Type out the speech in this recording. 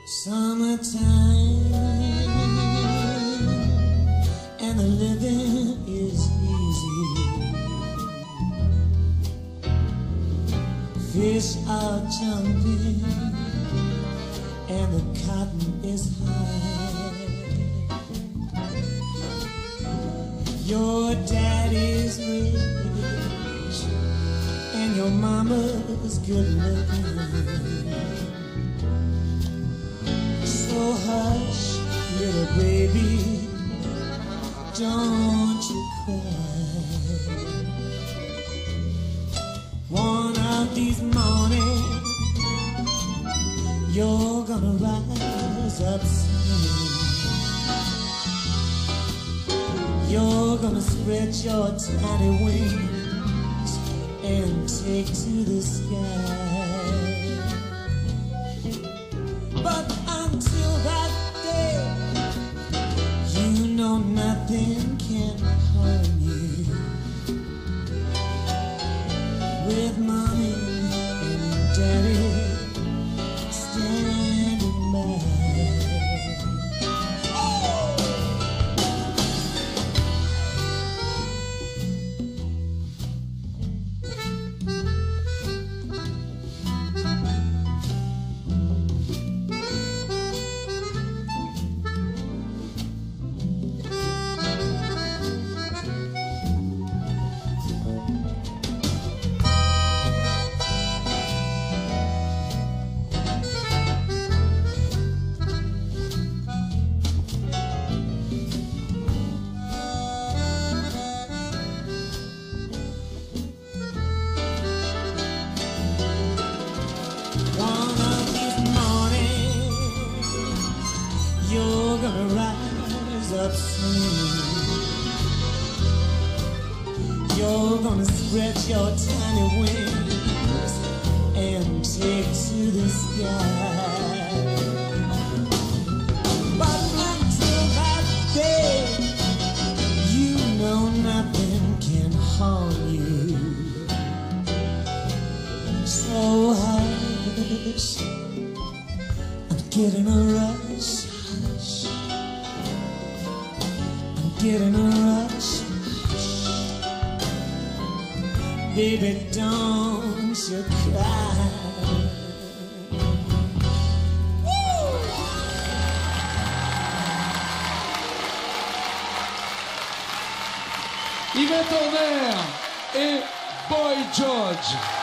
Summertime and the living is easy. Fish are jumping and the cotton is high. Your daddy's rich and your mama's good-lookin'. So hush, little baby, don't you cry. One of these mornings, you're gonna rise up soon. You're gonna spread your tiny wings and take to the sky. But until that day, you know nothing can harm you. With mommy and daddy standing by. You're gonna rise up soon. You're gonna spread your tiny wings and take to the sky. But until that day, you know nothing can harm you. So hush, I'm getting a rush. Getting a rush, baby, don't you cry. Yvette et Boy George.